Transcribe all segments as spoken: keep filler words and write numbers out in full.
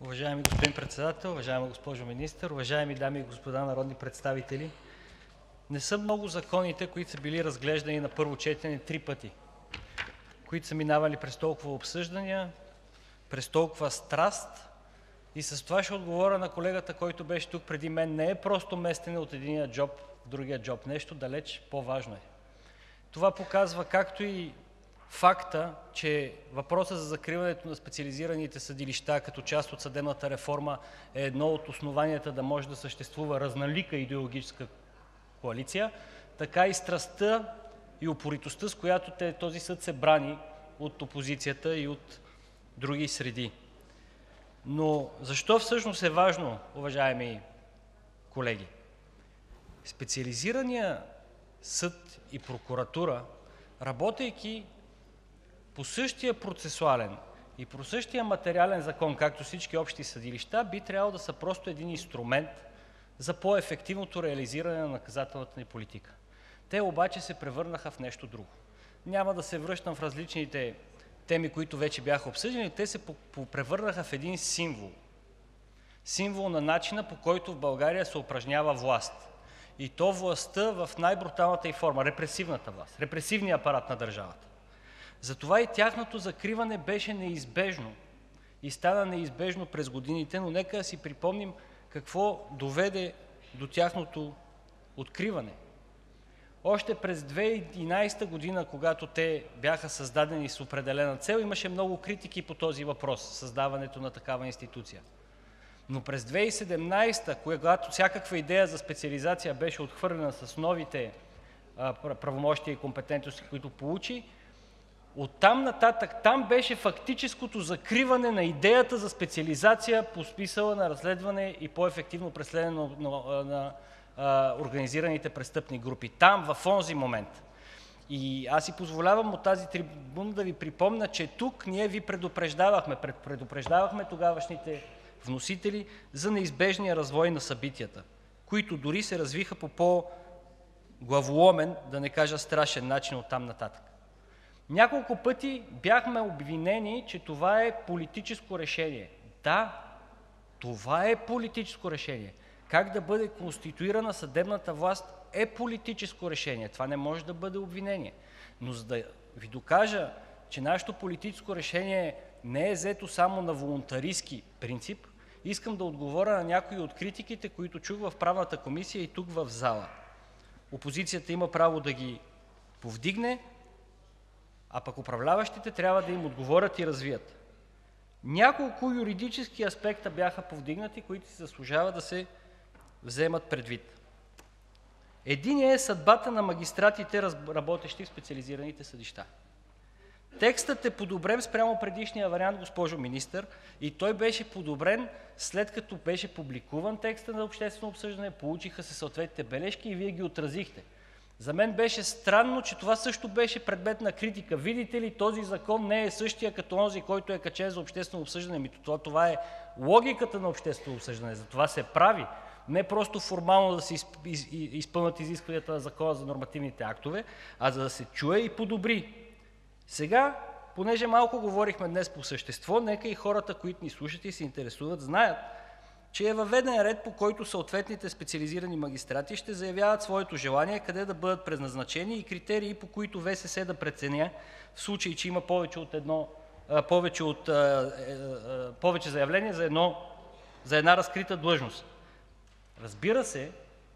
Уважаеми господин Председател, уважаема госпожо Министър, уважаеми дами и господа народни представители! Не са много законите, които са били разглеждани на първо четене три пъти, които са минавали през толкова обсъждания, през толкова страст. И с това ще отговоря на колегата, който беше тук преди мен. Не е просто местене от единия джоб в другия джоб. Нещо далеч по-важно е. Това показва както и факта, че въпросът за закриването на специализираните съдилища като част от съдебната реформа е едно от основанията да може да съществува разнолика идеологическа коалиция, така и страстта и упоритостта, с която този съд се брани от опозицията и от други среди. Но защо всъщност е важно, уважаеми колеги? Специализираният съд и прокуратура, работейки по същия процесуален и по същия материален закон, както всички общи съдилища, би трябвало да са просто един инструмент за по-ефективното реализиране на наказателната ни политика. Те обаче се превърнаха в нещо друго. Няма да се връщам в различните теми, които вече бяха обсъдени. Те се превърнаха в един символ. Символ на начина, по който в България се упражнява власт. И то властта в най-бруталната ѝ форма – репресивната власт, репресивният апарат на държавата. Затова и тяхното закриване беше неизбежно и стана неизбежно през годините, но нека да си припомним какво доведе до тяхното откриване. Още през две хиляди и единадесета година, когато те бяха създадени с определена цел, имаше много критики по този въпрос – създаването на такава институция. Но през две хиляди и седемнадесета, когато всякаква идея за специализация беше отхвърлена с новите а, правомощия и компетентности, които получи, оттам нататък там беше фактическото закриване на идеята за специализация по смисъла на разследване и по-ефективно преследване на, на, на а, организираните престъпни групи. Там, в онзи момент. И аз си позволявам от тази трибуна да ви припомня, че тук ние ви предупреждавахме, предупреждавахме тогавашните вносители за неизбежния развой на събитията, които дори се развиха по по-главоломен, да не кажа страшен начин оттам нататък. Няколко пъти бяхме обвинени, че това е политическо решение. Да, това е политическо решение. Как да бъде конституирана съдебната власт е политическо решение. Това не може да бъде обвинение. Но за да ви докажа, че нашето политическо решение не е взето само на волунтаристки принцип, искам да отговоря на някои от критиките, които чух в Правната комисия и тук в зала. Опозицията има право да ги повдигне, а пък управляващите трябва да им отговорят и развият. Няколко юридически аспекта бяха повдигнати, които си заслужава да се вземат предвид. Единият е съдбата на магистратите, работещи в специализираните съдилища. Текстът е подобрен спрямо предишния вариант, госпожо Министър, и той беше подобрен след като беше публикуван текста на обществено обсъждане, получиха се съответните бележки и Вие ги отразихте. За мен беше странно, че това също беше предмет на критика. Видите ли, този закон не е същия като онзи, който е качен за обществено обсъждане. Ами това, това е логиката на обществено обсъждане. За това се прави. Не просто формално да се изпълнят изискванията на Закона за нормативните актове, а за да се чуе и подобри. Сега, понеже малко говорихме днес по същество, нека и хората, които ни слушат и се интересуват, знаят, че е въведен ред, по който съответните специализирани магистрати ще заявяват своето желание къде да бъдат предназначени и критерии, по които ВСС да преценя, в случай че има повече от едно, повече, от, повече заявления за, едно, за една разкрита длъжност. Разбира се,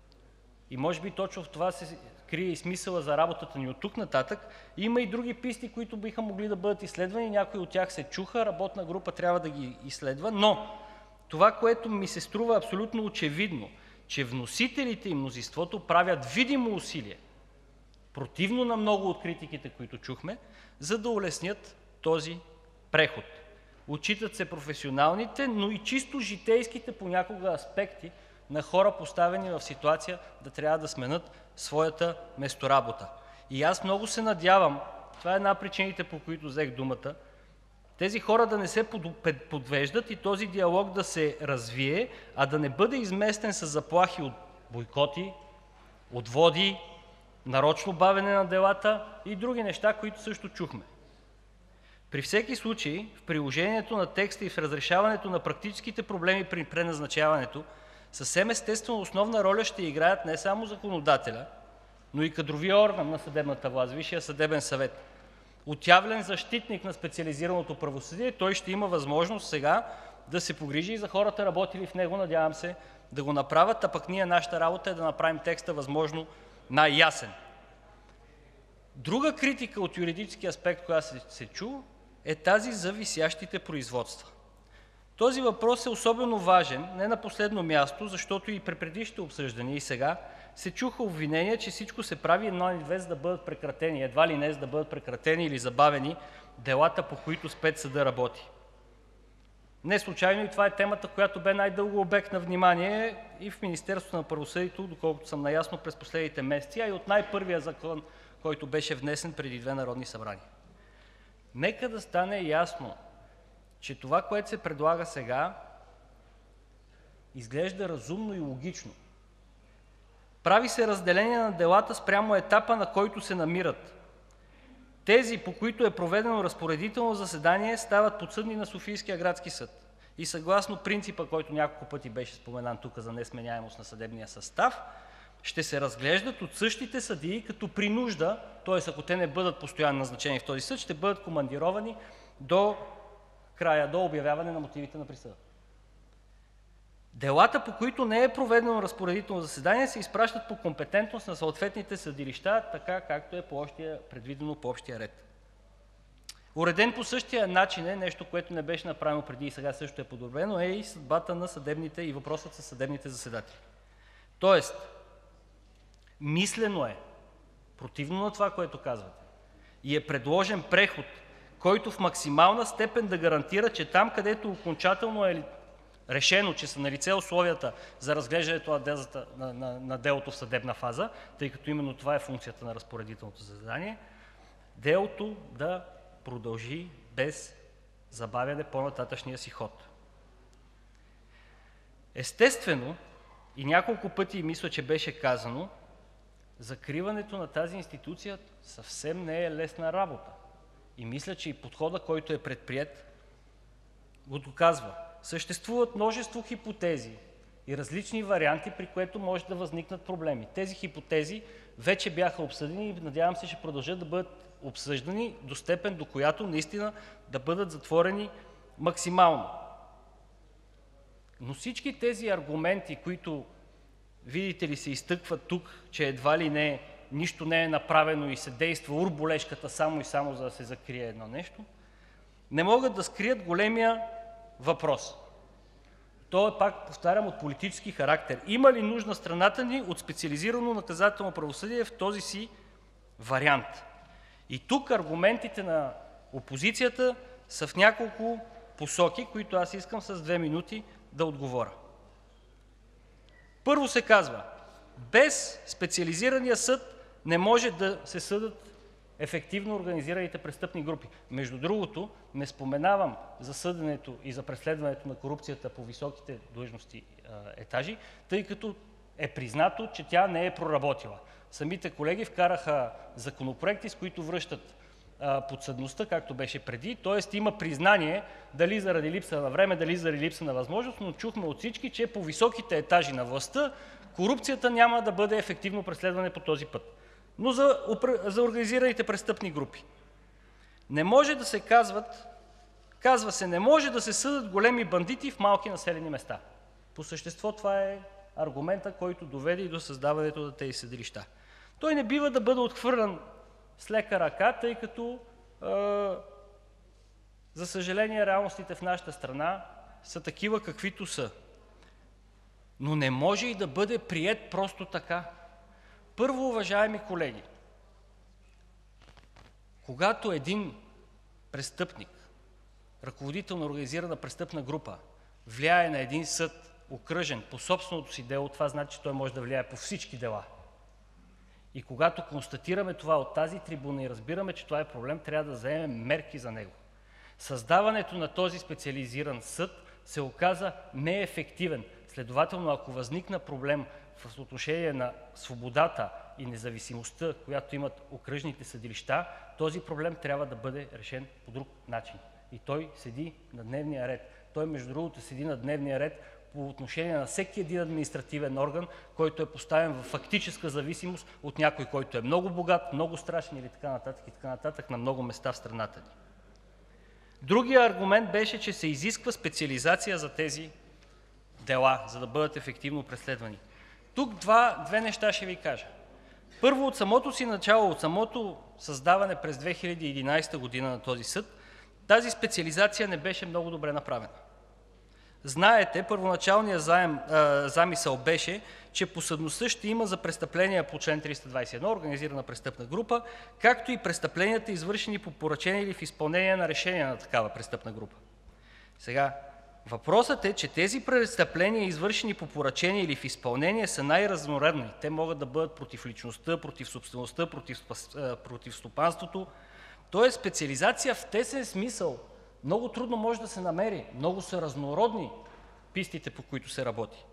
и може би точно в това се крие и смисъла за работата ни от тук нататък, има и други писти, които биха могли да бъдат изследвани, някои от тях се чуха, работна група трябва да ги изследва, но това, което ми се струва абсолютно очевидно, че вносителите и мнозинството правят видимо усилие, противно на много от критиките, които чухме, за да улеснят този преход. Отчитат се професионалните, но и чисто житейските понякога аспекти на хора, поставени в ситуация да трябва да сменят своята месторабота. И аз много се надявам, това е една от причините, по които взех думата, тези хора да не се подвеждат и този диалог да се развие, а да не бъде изместен с заплахи от бойкоти, отводи, нарочно бавене на делата и други неща, които също чухме. При всеки случай в приложението на текста и в разрешаването на практическите проблеми при преназначаването съвсем естествено основна роля ще играят не само законодателя, но и кадровия орган на съдебната власт – Висшия съдебен съвет. Отявлен защитник на специализираното правосъдие, той ще има възможност сега да се погрижи и за хората, работили в него, надявам се да го направят, а пък ние, нашата работа е да направим текста възможно най-ясен. Друга критика от юридически аспект, която се, се чу, е тази за висящите производства. Този въпрос е особено важен, не на последно място, защото и при предишните обсъждания и сега се чуха обвинения, че всичко се прави едно или две, за да бъдат прекратени, едва ли не за да бъдат прекратени или забавени делата, по които спецсъда работи. Не случайно и това е темата, която бе най-дълго обект на внимание и в Министерството на правосъдието, доколкото съм наясно, през последните месеци, а и от най-първия закон, който беше внесен преди две народни събрания. Нека да стане ясно, че това, което се предлага сега, изглежда разумно и логично. Прави се разделение на делата спрямо етапа, на който се намират. Тези, по които е проведено разпоредително заседание, стават подсъдни на Софийския градски съд. И съгласно принципа, който няколко пъти беше споменан тук за несменяемост на съдебния състав, ще се разглеждат от същите съдии като при нужда, т.е. ако те не бъдат постоянно назначени в този съд, ще бъдат командировани до края, до обявяване на мотивите на присъда. Делата, по които не е проведено разпоредително заседание, се изпращат по компетентност на съответните съдилища, така както е по общия, предвидено по общия ред. Уреден по същия начин е нещо, което не беше направено преди и сега също е подобрено, е и съдбата на съдебните и въпросът със съдебните заседатели. Тоест, мислено е, противно на това, което казвате, и е предложен преход, който в максимална степен да гарантира, че там, където окончателно е решено, че са налице условията за разглеждането на, делата, на, на, на делото в съдебна фаза, тъй като именно това е функцията на разпоредителното заседание, делото да продължи без забавяне по-нататъшния си ход. Естествено, и няколко пъти мисля, че беше казано, закриването на тази институция съвсем не е лесна работа. И мисля, че и подходът, който е предприет, го доказва. Съществуват множество хипотези и различни варианти, при което може да възникнат проблеми. Тези хипотези вече бяха обсъдени и надявам се ще продължат да бъдат обсъждани до степен, до която наистина да бъдат затворени максимално. Но всички тези аргументи, които, видите ли, се изтъкват тук, че едва ли не нищо не е направено и се действа урболешката само и само за да се закрие едно нещо, не могат да скрият големия въпрос. То е, пак повтарям, от политически характер. Има ли нужда страната ни от специализирано наказателно правосъдие в този си вариант? И тук аргументите на опозицията са в няколко посоки, които аз искам с две минути да отговоря. Първо се казва, без специализирания съд не може да се съдят ефективно организираните престъпни групи. Между другото, не споменавам за съденето и за преследването на корупцията по високите длъжности етажи, тъй като е признато, че тя не е проработила. Самите колеги вкараха законопроекти, с които връщат подсъдността, както беше преди, т.е. има признание, дали заради липса на време, дали заради липса на възможност, но чухме от всички, че по високите етажи на властта корупцията няма да бъде ефективно преследване по този път. Но за, за организираните престъпни групи не може да се казват, казва се, не може да се съдят големи бандити в малки населени места. По същество това е аргумента, който доведе и до създаването на тези съдилища. Той не бива да бъде отхвърлян с лека ръка, тъй като, е, за съжаление, реалностите в нашата страна са такива, каквито са. Но не може и да бъде приет просто така. Първо, уважаеми колеги, когато един престъпник, ръководител на организирана престъпна група, влияе на един съд, окръжен по собственото си дело, това значи, че той може да влияе по всички дела. И когато констатираме това от тази трибуна и разбираме, че това е проблем, трябва да вземем мерки за него. Създаването на този специализиран съд се оказа неефективен. Следователно, ако възникна проблем в отношение на свободата и независимостта, която имат окръжните съдилища, този проблем трябва да бъде решен по друг начин. И той седи на дневния ред. Той, между другото, седи на дневния ред по отношение на всеки един административен орган, който е поставен в фактическа зависимост от някой, който е много богат, много страшен или така нататък, и така нататък на много места в страната ни. Другият аргумент беше, че се изисква специализация за тези дела, за да бъдат ефективно преследвани. Тук два, две неща ще ви кажа. Първо, от самото си начало, от самото създаване през две хиляди и единадесета година на този съд, тази специализация не беше много добре направена. Знаете, първоначалният заем, а, замисъл беше, че подсъдността ще има за престъпления по член триста двадесет и едно, организирана престъпна група, както и престъпленията, извършени по поръчение или в изпълнение на решение на такава престъпна група. Сега, въпросът е, че тези престъпления, извършени по поръчение или в изпълнение, са най-разнородни. Те могат да бъдат против личността, против собствеността, против, против стопанството. Тоест специализация в тесен смисъл много трудно може да се намери. Много са разнородни пистите, по които се работи.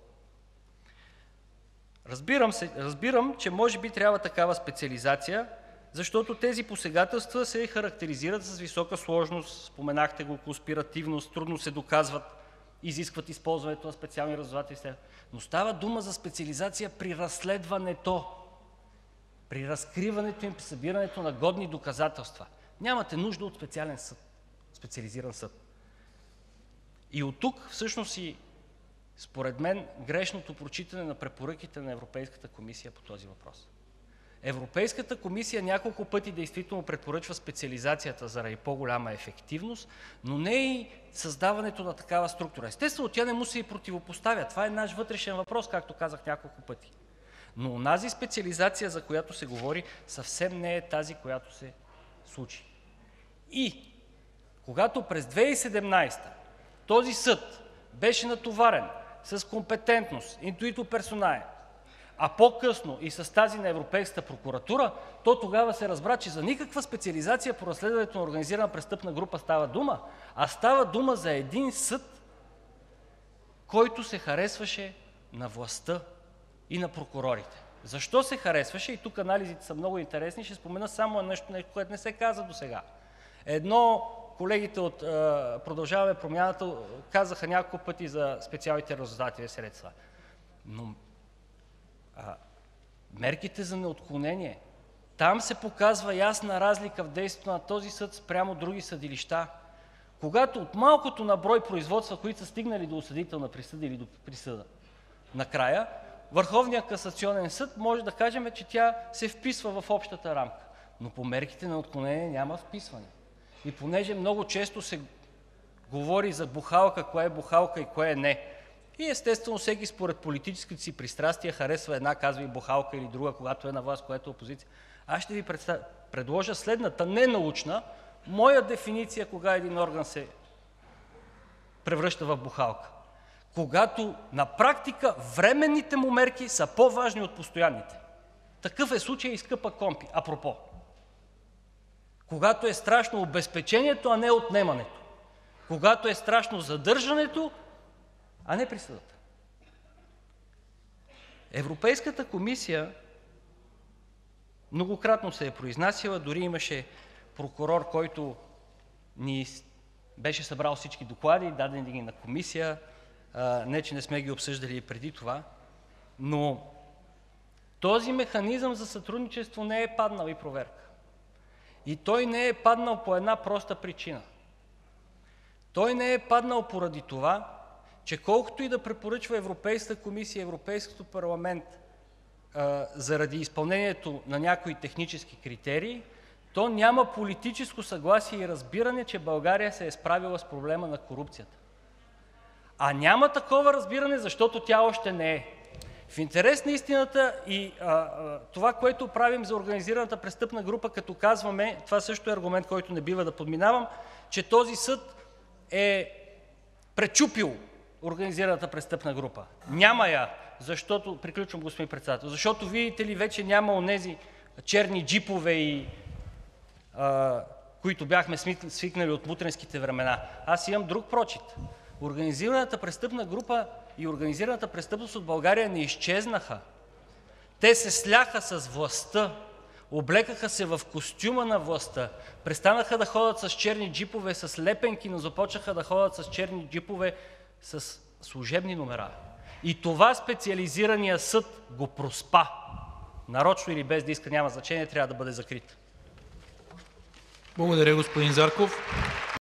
Разбирам, се, разбирам, че може би трябва такава специализация, защото тези посегателства се характеризират с висока сложност, споменахте го, конспиративност, трудно се доказват, изискват използването на специални разузнавателни средства. Но става дума за специализация при разследването, при разкриването им, при събирането на годни доказателства. Нямате нужда от специален съд, специализиран съд. И от тук всъщност и според мен грешното прочитане на препоръките на Европейската комисия по този въпрос. Европейската комисия няколко пъти действително препоръчва специализацията заради по-голяма ефективност, но не и създаването на такава структура. Естествено, тя не му се и противопоставя. Това е наш вътрешен въпрос, както казах няколко пъти. Но онази специализация, за която се говори, съвсем не е тази, която се случи. И когато през две хиляди и седемнадесета този съд беше натоварен с компетентност, интуито персонале, а по-късно и с тази на Европейската прокуратура, то тогава се разбра, че за никаква специализация по разследването на организирана престъпна група става дума, а става дума за един съд, който се харесваше на властта и на прокурорите. Защо се харесваше? И тук анализите са много интересни. Ще спомена само нещо, което не се каза досега. Едно, колегите от Продължаваме промяната казаха няколко пъти за специалните разузнавателни средства. Но а, мерките за неотклонение, там се показва ясна разлика в действието на този съд спрямо други съдилища. Когато от малкото на брой производства, които са стигнали до осъдителна присъда или до присъда, накрая Върховният касационен съд може да кажем, че тя се вписва в общата рамка, но по мерките на отклонение няма вписване. И понеже много често се говори за бухалка, кое е бухалка и кое е не, и естествено всеки според политическите си пристрастия харесва една, казва и бухалка, или друга, когато е на власт, която е опозиция. Аз ще ви представя, предложа следната ненаучна, моя дефиниция кога един орган се превръща в бухалка. Когато на практика временните му мерки са по-важни от постоянните. Такъв е случай и скъпа компи, апропо. Когато е страшно обезпечението, а не отнемането. Когато е страшно задържането, а не присъдата. Европейската комисия многократно се е произнасяла, дори имаше прокурор, който ни беше събрал всички доклади, дадени ги на комисия, не че не сме ги обсъждали и преди това, но този механизъм за сътрудничество не е паднал и проверка. И той не е паднал по една проста причина. Той не е паднал поради това, че колкото и да препоръчва Европейската комисия и Европейското парламент а, заради изпълнението на някои технически критерии, то няма политическо съгласие и разбиране, че България се е справила с проблема на корупцията. А няма такова разбиране, защото тя още не е. В интерес на истината и а, а, това, което правим за организираната престъпна група, като казваме, това също е аргумент, който не бива да подминавам, че този съд е пречупил организираната престъпна група. Няма я, защото, приключвам господин председател, защото видите ли вече няма онези черни джипове, и, а, които бяхме свикнали от мутренските времена. Аз имам друг прочит. Организираната престъпна група и организираната престъпност от България не изчезнаха. Те се сляха с властта, облекаха се в костюма на властта, престанаха да ходят с черни джипове с лепенки, но започнаха да ходят с черни джипове с служебни номера. И това специализираният съд го проспа. Нарочно или без да иска, няма значение, трябва да бъде закрит. Благодаря, господин Зарков.